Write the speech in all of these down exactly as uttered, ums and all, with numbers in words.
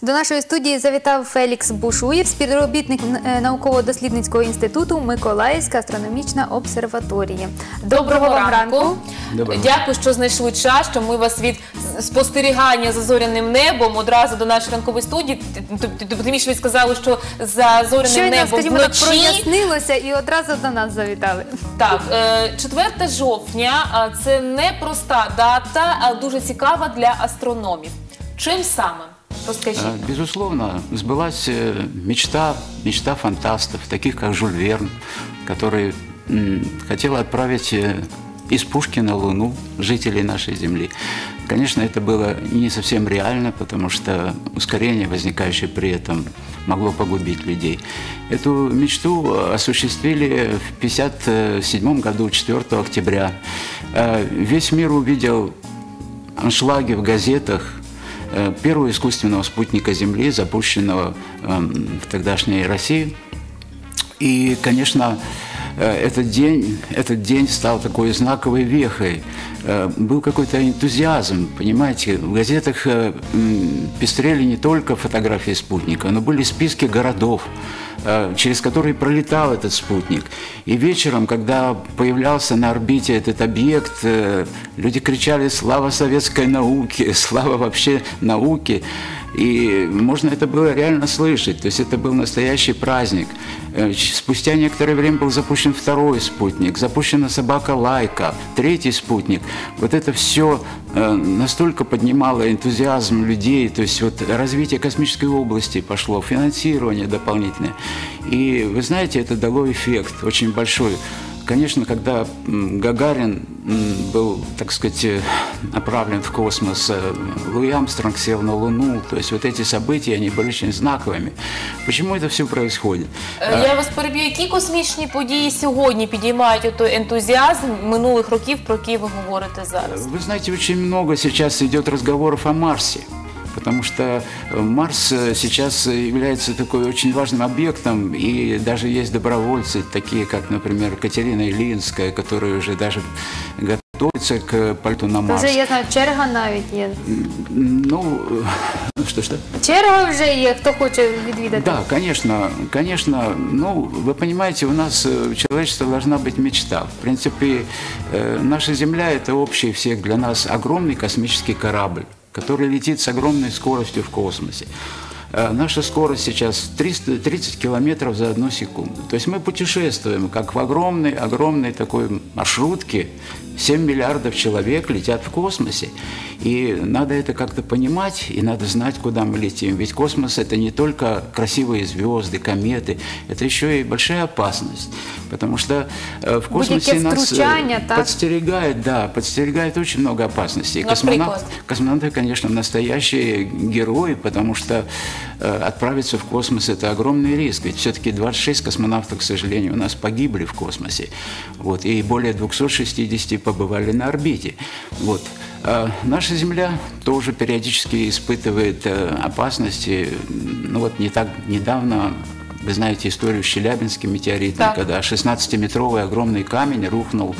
До нашої студії завітав Фелікс Бушуєв, співробітник науково-дослідницького інституту Миколаївська астрономічна обсерваторія. Доброго вам ранку. Доброго. Дякую, що знайшли час, що ми вас від спостерігання за зоряним небом одразу до нашої ранкової студії. Тим більше ви сказали, що за зоряним небом скажімо, вночі... так прояснилося і одразу до нас завітали. Так, четверте жовтня – це не проста дата, а дуже цікава для астрономів. Чим саме? Расскажите. Безусловно, сбылась мечта, мечта фантастов, таких как Жюль Верн, который хотел отправить из пушки на Луну жителей нашей Земли. Конечно, это было не совсем реально, потому что ускорение, возникающее при этом, могло погубить людей. Эту мечту осуществили в тысяча девятьсот пятьдесят седьмом году, четвёртого октября. Весь мир увидел аншлаги в газетах первого искусственного спутника Земли, запущенного в тогдашней России. И, конечно, этот день, этот день стал такой знаковой вехой. Был какой-то энтузиазм, понимаете. В газетах пестрели не только фотографии спутника, но были списки городов, через которые пролетал этот спутник. И вечером, когда появлялся на орбите этот объект, люди кричали «Слава советской науке! Слава вообще науке!» И можно это было реально слышать, то есть это был настоящий праздник. Спустя некоторое время был запущен второй спутник, запущена собака Лайка, третий спутник. Вот это все настолько поднимало энтузиазм людей, то есть вот развитие космической области пошло, финансирование дополнительное. И вы знаете, это дало эффект очень большой. Конечно, когда Гагарин был, так сказать, направлен в космос, Луи Армстронг сел на Луну, то есть вот эти события, они были очень знаковыми. Почему это все происходит? Я вас переб'ю, які космічні події сьогодні підіймають той ентузіазм минулих років, про які ви говорите зараз? Вы знаете, очень много сейчас идет разговоров о Марсе. Потому что Марс сейчас является такой очень важным объектом, и даже есть добровольцы, такие как, например, Катерина Іллінська, которые уже даже готовятся к полету на Марс. Вже, я знаю, черга навіть є. Ну, что-что? Черга вже є, хто хоче відвідати. Да, конечно, конечно. Ну, вы понимаете, у нас у человечества должна быть мечта. В принципе, наша Земля – это общий всех для нас огромный космический корабль, который летит с огромной скоростью в космосе. Наша скорость сейчас триста тридцать километров за одну секунду. То есть мы путешествуем, как в огромной, огромной такой маршрутке. семь миллиардов человек летят в космосе. И надо это как-то понимать, и надо знать, куда мы летим. Ведь космос – это не только красивые звезды, кометы, это еще и большая опасность. Потому что в космосе нас подстерегает, да, подстерегает очень много опасностей. Космонавт, космонавты, конечно, настоящие герои, потому что отправиться в космос – это огромный риск. Ведь все-таки двадцать шесть космонавтов, к сожалению, у нас погибли в космосе. Вот, и более двухсот шестидесяти побывали на орбите. Вот. А наша Земля тоже периодически испытывает опасности. Ну вот не так недавно, вы знаете историю с Челябинским метеоритом, да, когда шестнадцатиметровый огромный камень рухнул,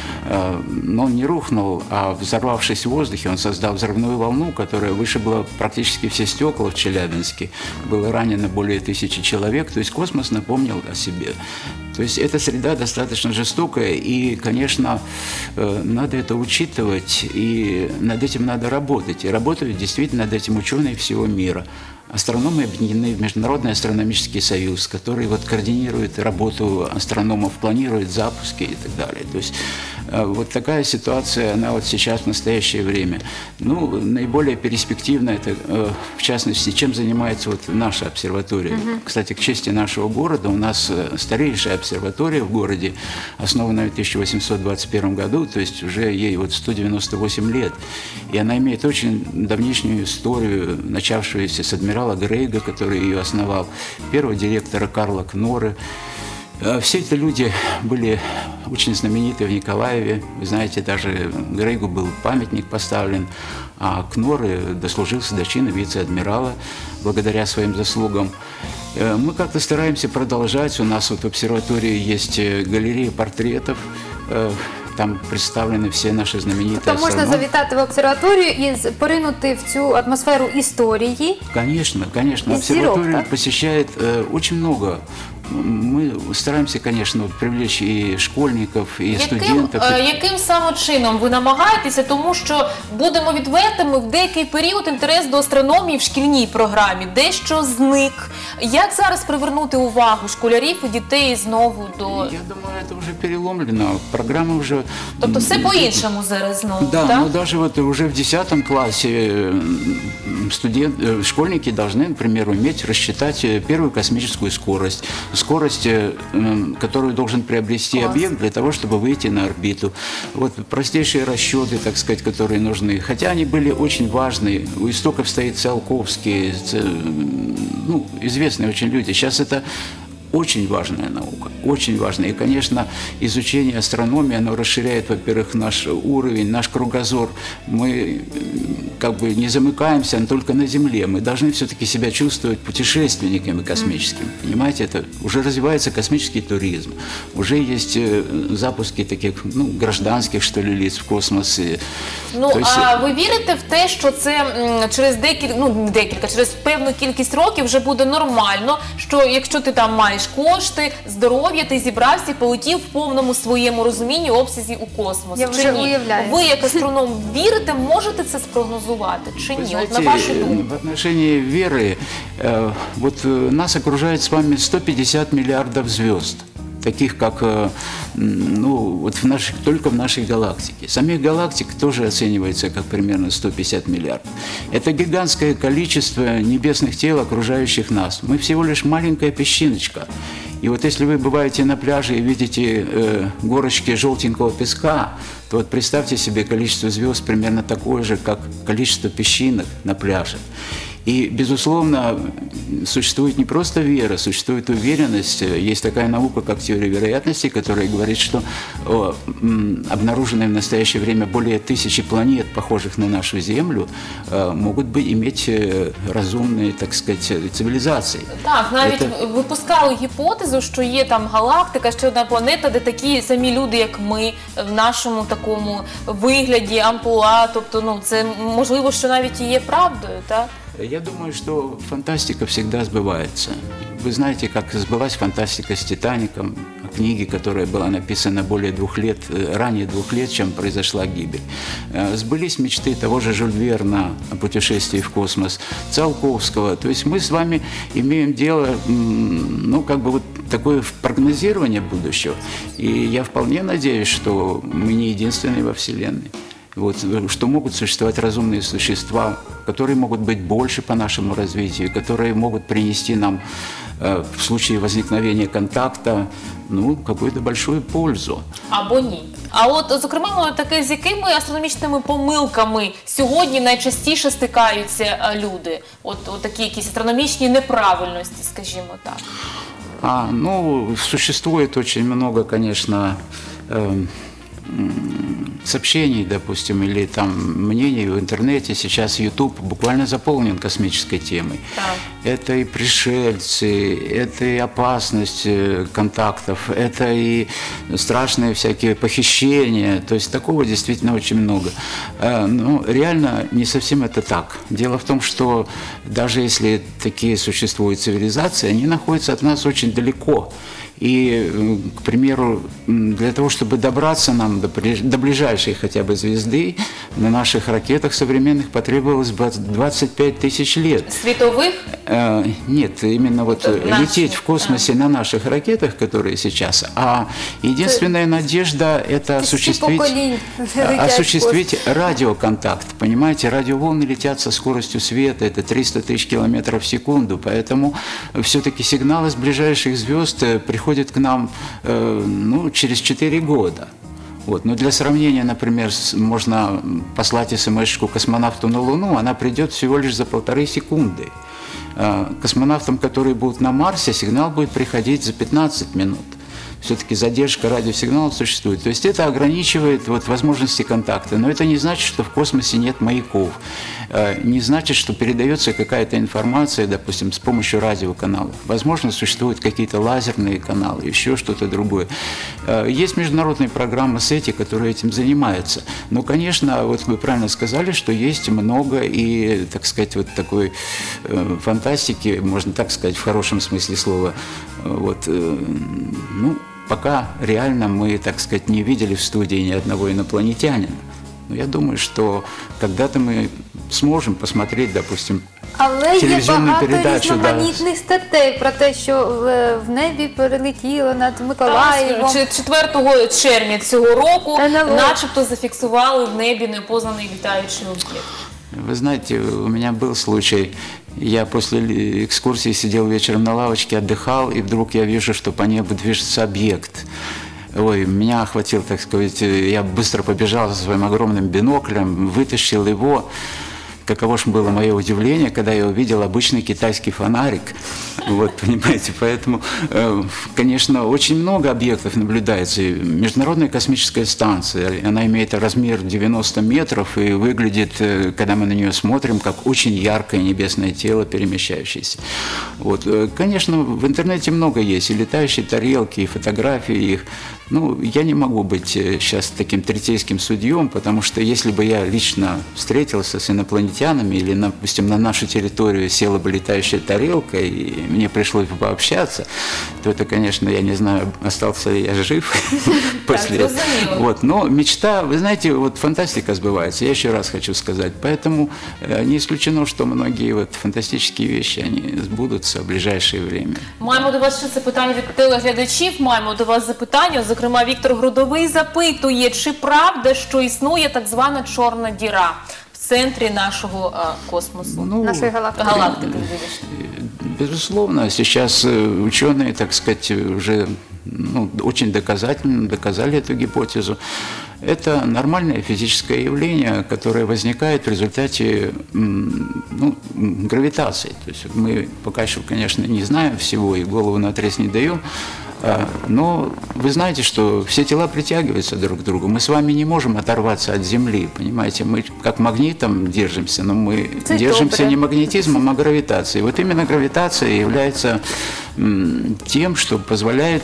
но он не рухнул, а взорвавшись в воздухе, он создал взрывную волну, которая вышибла практически все стекла в Челябинске. Было ранено более тысячи человек, то есть космос напомнил о себе. То есть эта среда достаточно жестокая, и, конечно, надо это учитывать, и над этим надо работать. И работают действительно над этим ученые всего мира. Астрономы объединены в Международный астрономический союз, который вот координирует работу астрономов, планирует запуски и так далее. То есть вот такая ситуация, она вот сейчас в настоящее время. Ну, наиболее перспективно это, в частности, чем занимается вот наша обсерватория. Uh-huh. Кстати, к чести нашего города, у нас старейшая обсерватория в городе, основана в тысяча восемьсот двадцать первом году, то есть уже ей вот сто девяносто восемь лет. И она имеет очень давнишнюю историю, начавшуюся с адмирала Грейга, который ее основал, первого директора Карла Кноры. Все эти люди были очень знамениты в Николаеве. Вы знаете, даже Грейгу был памятник поставлен, а Кноры дослужился до чина вице-адмирала благодаря своим заслугам. Мы как-то стараемся продолжать. У нас вот в обсерватории есть галерея портретов там представлены все наши знаменитые То можна астрономы. завітати в обсерваторію і з- поринути в цю атмосферу історії. Конечно, конечно. Из зерок, Обсерваторию да? посещает э, очень много. Мы стараемся, конечно, привлечь и школьников, и Яким, студентов. е, яким саме чином ви намагаєтеся, тому що, будемо відвертими, в деякий період інтерес до астрономії в шкільній програмі дещо зник. Як зараз привернути увагу школярів і дітей знову до... Я думаю, это уже переломлено. Программа уже... Тобто все по-іншому зараз знову, Да, так? но даже вот уже в десятом классе э, студент, э, школьники должны, например, уметь рассчитать э, первую космическую скорость, скорость, э, м, которую должен приобрести Класс. объект для того, чтобы выйти на орбиту. Вот простейшие расчеты, так сказать, которые нужны. Хотя они были очень важны. У истоков стоит Циолковский, ц- ну, известные очень люди. Сейчас это очень важная наука, очень важная. И, конечно, изучение астрономии, оно расширяет, во-первых, наш уровень, наш кругозор. Мы э, как бы не замыкаемся только на Земле. Мы должны все-таки себя чувствовать путешественниками космическими. Понимаете, это уже развивается космический туризм. Уже есть э, запуски таких, ну, гражданских, что ли, лиц в космос. И, Ну, то есть, а ви вірите в те, що це м, через декілька, ну, не декілька, через певну кількість років вже буде нормально, що якщо ти там маєш кошти, здоров'я, ти зібрався і полетів в повному своєму розумінні обсязі у космос? Я чи вже ні? уявляю. Ви, як астроном, вірите, можете це спрогнозувати, чи Вы ні? знаете, От на вашу э, думку. в отношении веры, э, вот э, нас окружает с вами сто пятьдесят миллиардов звезд, таких как, э, м, ну, вот в наших, только в нашей галактике. Самих галактик тоже оценивается как примерно сто пятьдесят миллиардов. Это гигантское количество небесных тел, окружающих нас. Мы всего лишь маленькая песчиночка. И вот если вы бываете на пляже и видите э, горочки желтенького песка, то вот представьте себе количество звезд примерно такое же, как количество песчинок на пляже. И, безусловно, существует не просто вера, существует уверенность. Есть такая наука, как теория вероятности, которая говорит, что о, м, обнаруженные в настоящее время более тысячи планет, похожих на нашу Землю, э, могут быть, иметь э, разумные, так сказать, цивилизации. Так, навіть Это- випускали гіпотезу, що є там галактика, ще одна планета, де такі самі люди, як ми, в нашому такому вигляді, амплуа. Тобто, ну, це можливо, що навіть і є правдою, так? Я думаю, что фантастика всегда сбывается. Вы знаете, как сбылась фантастика с «Титаником», книги, которая была написана более двух лет, э, ранее двух лет, чем произошла гибель. Э, Сбылись мечты того же Жюль Верна о путешествии в космос, Циолковского. То есть мы с вами имеем дело, м, ну, как бы вот такое прогнозирование будущего. И я вполне надеюсь, что мы не единственные во Вселенной. Вот, что могут существовать разумные существа, которые могут быть больше по нашему развитию, которые могут принести нам э, в случае возникновения контакта, ну, какую-то большую пользу. Або ні. А от, зокрема, таке, з якими астрономічними помилками сьогодні найчастіше стикаються е, люди? От, от такі якісь астрономічні неправильності, скажімо так. А, ну, существует очень много, конечно, эм, м, сообщений, допустим, или там мнений в интернете. Сейчас YouTube буквально заполнен космической темой. Так. Это и пришельцы, это и опасность э, контактов, это и страшные всякие похищения. То есть такого действительно очень много. Э, Но реально не совсем это так. Дело в том, что даже если такие существуют цивилизации, они находятся от нас очень далеко. И, э, к примеру, м, для того, чтобы добраться нам до, при- до ближайшей хотя бы звезды, на наших ракетах современных потребовалось бы двадцать пять тысяч лет. Світових? Э, Нет, именно вот Это э, наши, лететь в космосе на наших ракетах, которые сейчас, а единственная надежда – это осуществить, поколінь а, летять в осуществить радиоконтакт. Понимаете, радиоволны летят со скоростью света, это триста тысяч километров в секунду, поэтому все-таки сигналы с ближайших звезд э, приходят к нам э, ну, через четыре года. Вот. Но для сравнения, например, с- можно послать смс-шку космонавту на Луну, она придет всего лишь за полторы секунды. А Космонавтам, которые будут на Марсе, сигнал будет приходить за пятнадцать минут. все-таки задержка радиосигналов существует. То есть это ограничивает вот возможности контакта. Но это не значит, что в космосе нет маяков. Не значит, что передается какая-то информация, допустим, с помощью радиоканалов. Возможно, существуют какие-то лазерные каналы, еще что-то другое. Есть международные программы сети, которые этим занимаются. Но, конечно, вот вы правильно сказали, что есть много и, так сказать, вот такой э, фантастики, можно так сказать, в хорошем смысле слова. Вот, э, ну, пока реально мы, так сказать, не видели в студии ни одного инопланетянина. Но я думаю, что когда-то мы сможем посмотреть, допустим, Але є телевізійну багато передачу, різноманітних статей про те, що в, в небі перелетіло над Миколаєвом. четвертого червня цього року ен ел о начебто зафіксували в небі непознаний літаючий об'єкт. Вы знаете, у меня был случай, я после экскурсии сидел вечером на лавочке, отдыхал, и вдруг я вижу, что по небу движется объект. Ой, меня охватил, так сказать, я быстро побежал за своим огромным биноклем, вытащил его. Каково же было мое удивление, когда я увидел обычный китайский фонарик. Вот, понимаете, поэтому, конечно, очень много объектов наблюдается. И Международная космическая станция, она имеет размер девяносто метров и выглядит, когда мы на нее смотрим, как очень яркое небесное тело, перемещающееся. Вот, конечно, в интернете много есть, и летающие тарелки, и фотографии их. Ну, я не могу быть сейчас таким третейским судьем, потому что если бы я лично встретился с инопланетянами или, допустим, на нашу территорию села бы летающая тарелка, и мне пришлось бы пообщаться, то это, конечно, я не знаю, остался ли я жив после этого. Вот. Но мечта, вы знаете, вот фантастика сбывается, я еще раз хочу сказать. Поэтому не исключено, что многие вот фантастические вещи, они сбудутся в ближайшее время. Маємо до вас ще запитання від телеглядачів, маємо до вас запитання. Зокрема, Віктор Грудовий запитує, чи правда, що існує так звана чорна діра в центрі нашого а, космосу? Ну, нашей галактики. Галактики, безусловно, сейчас ученые, так сказать, уже ну, очень доказательно доказали эту гипотезу. Это нормальное физическое явление, которое возникает в результате ну, гравитации. То есть мы пока еще, конечно, не знаем всего и голову наотрез не даем, но вы знаете, что все тела притягиваются друг к другу. Мы с вами не можем оторваться от Земли, понимаете? Мы как магнитом держимся, но мы Это держимся доброе. не магнетизмом, а гравитацией. Вот именно гравитация является тем, что позволяет,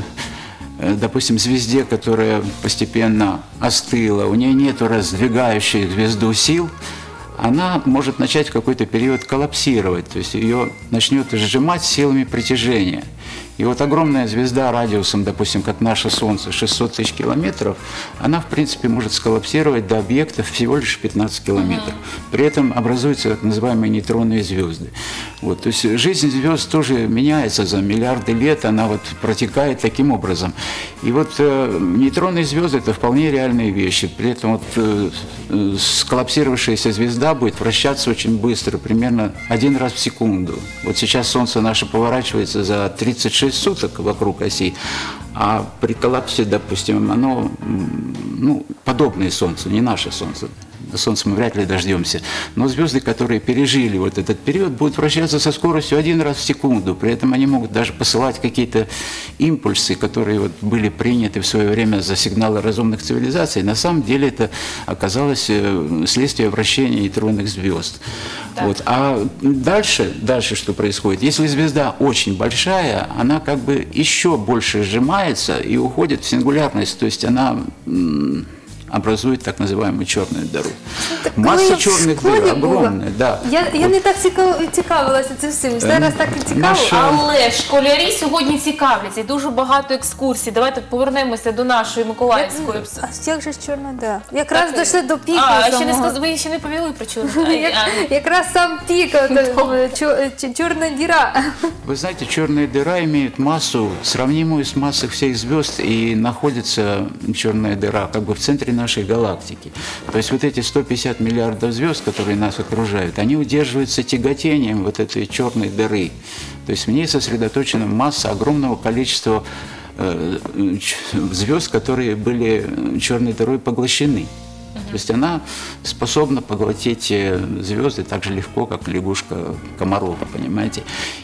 допустим, звезде, которая постепенно остыла, у нее нет раздвигающих звезду сил, она может начать в какой-то период коллапсировать, то есть ее начнет сжимать силами притяжения. И вот огромная звезда радиусом, допустим, как наше Солнце, шестьсот тысяч километров, она, в принципе, может сколлапсировать до объектов всего лишь пятнадцать километров. При этом образуются так называемые нейтронные звезды. Вот, то есть жизнь звезд тоже меняется за миллиарды лет, она вот протекает таким образом. И вот э, нейтронные звезды – это вполне реальные вещи. При этом вот, э, э, сколлапсировавшаяся звезда будет вращаться очень быстро, примерно один раз в секунду. Вот сейчас Солнце наше поворачивается за тридцать шесть суток вокруг оси, а при коллапсе, допустим, оно ну, подобное Солнцу, не наше Солнце. До Солнца мы вряд ли дождемся. Но звезды, которые пережили вот этот период, будут вращаться со скоростью один раз в секунду. При этом они могут даже посылать какие-то импульсы, которые вот были приняты в свое время за сигналы разумных цивилизаций. На самом деле это оказалось следствие вращения нейтронных звезд. Вот. А дальше, дальше что происходит? Если звезда очень большая, она как бы еще больше сжимается и уходит в сингулярность. То есть она образует так называемую черную дыру. Так, Масса черных дыр огромная, да. Я, я не так цікав, цікавилася цим всім. Зараз так і цікаво. Наша- Але школярі сьогодні цікавляться, і дуже багато екскурсій. Давайте повернемося до нашої Миколаївської. А як же ж чорна дира? Якраз Так, дійшли до піку. А, ще не самого. сказ... ви ще не повіли про чорну. Як- Якраз сам пік, от, чо- чо- чорна діра. Вы знаете, черная дыра имеет массу, сравнимую с массой всех звезд, и находится черная дыра как бы в центре нашей галактики. То есть вот эти сто пятьдесят миллиардов звезд, которые нас окружают, они удерживаются тяготением вот этой черной дыры. То есть в ней сосредоточена масса огромного количества э, ч- звезд, которые были черной дырой поглощены. То есть она способна поглотить звезды так же легко, как лягушка комаров, понимаете.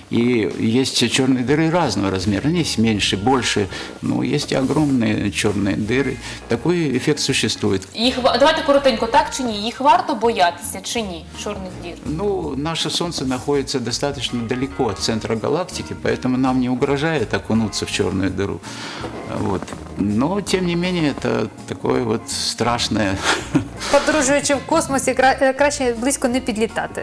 И есть черные дыры разного размера, они есть меньше, больше, но есть и огромные черные дыры. Такой эффект существует. Їх, давайте коротенько, так чи ні? Їх варто боятися чи ні, чорних дір? Ну, наше Солнце находится достаточно далеко от центра галактики, поэтому нам не угрожает окунуться в черную дыру. Вот. Но, тем не менее, это такое вот страшное... Подорожуючи в космосі, кра- краще близько не підлітати.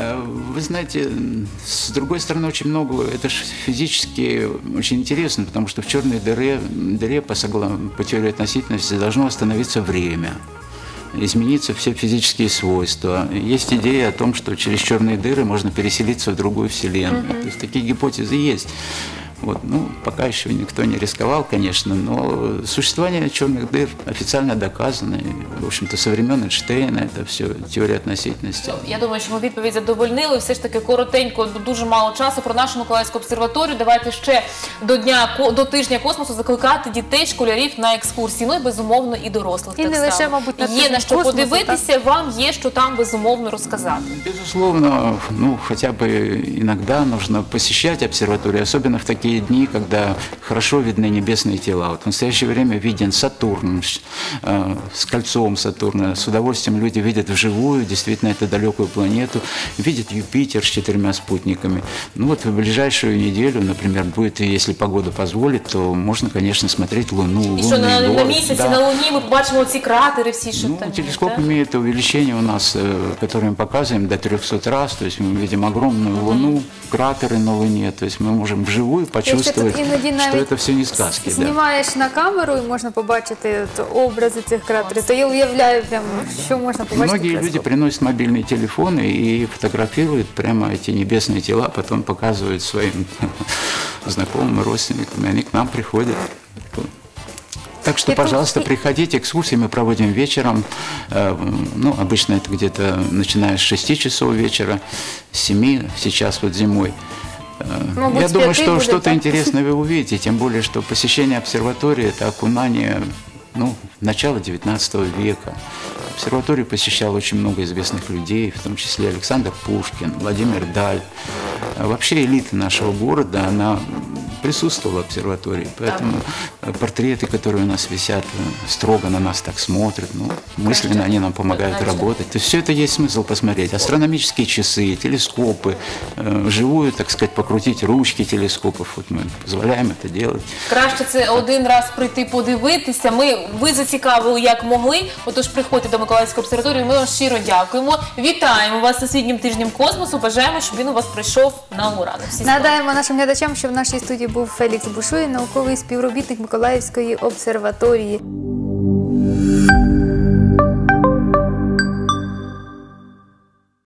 Вы знаете, с другой стороны, очень много, это же физически очень интересно, потому что в черной дыре, дыре по, согла- по теории относительности должно остановиться время, измениться все физические свойства. Есть идея о том, что через черные дыры можно переселиться в другую вселенную. Mm-hmm. То есть такие гипотезы есть. Вот, ну, пока еще никто не рисковал, конечно, но существование черных дыр официально доказано. И, в общем-то, со времен Эйнштейна это все теория относительности. Я думаю, що ми відповідь задовольнили. Все ж таки коротенько, дуже мало часу про нашу Миколаївську обсерваторію. Давайте ще до дня, до тижня космосу закликати дітей, школярів на екскурсії. Ну і безумовно і дорослих І так не лише, само. мабуть, на Є тиждень на що космосу, подивитися, вам є що там безумовно розказати. Безусловно, ну, хотя бы иногда нужно посещать обсерваторию, особенно в такие дни, когда хорошо видны небесные тела. Вот в настоящее время виден Сатурн э, с кольцом Сатурна. С удовольствием люди видят вживую, действительно, эту далекую планету. Видят Юпитер с четырьмя спутниками. Ну вот в ближайшую неделю, например, будет, если погода позволит, то можно, конечно, смотреть Луну. І що на, на город. місяці, Да. на Луні ми побачимо ці кратери всі, що Ну, там є, телескоп так? имеет увеличение у нас, э, которое мы показываем, до трехсот раз. То есть мы видим огромную Луну, кратеры на Луне. То есть мы можем вживую почувствовать, тут іноді что навіть это все не сказки. Да. Знімаєш на камеру і можна побачити от образи цих кратерів, то я уявляю, прям, що можна побачити. Многие в люди телескопі. приносят мобильные телефоны и фотографируют прямо эти небесные тела, потом показывают своим знакомым, родственникам, и они к нам приходят. Так что, И тут- пожалуйста, и- приходите. Экскурсии мы проводим вечером. Э, Ну, обычно это где-то начиная с шести часов вечера, с семи, сейчас вот зимой. Э, Мабуть, Я с думаю, пяти что будет, что-то да? интересное вы увидите, тем более, что посещение обсерватории – это окунание, ну, начала девятнадцатого века. Обсерваторию посещал очень много известных людей, в том числе Александр Пушкин, Владимир Даль. А вообще элита нашего города, она присутствовала в обсерватории, поэтому портреты, которые у нас висят, строго на нас так смотрят, ну, мысленно они нам помогают работать. То есть все это есть смысл посмотреть. Астрономические часы, телескопы, э, живую, так сказать, покрутить ручки телескопов, вот мы позволяем это делать. Краще це один раз прийти подивитися. Ми, ви зацікавили як могли, отож приходьте до Миколаївської обсерваторії. Ми вам щиро дякуємо. Вітаємо вас з Всесвітнім тижнем космосу. Бажаємо, щоб він у вас пройшов на ура. На всі сто. Нагадаємо нашим глядачам, що в нашій студії був Фелікс Бушуй, науковий співробітник Миколаївської обсерваторії.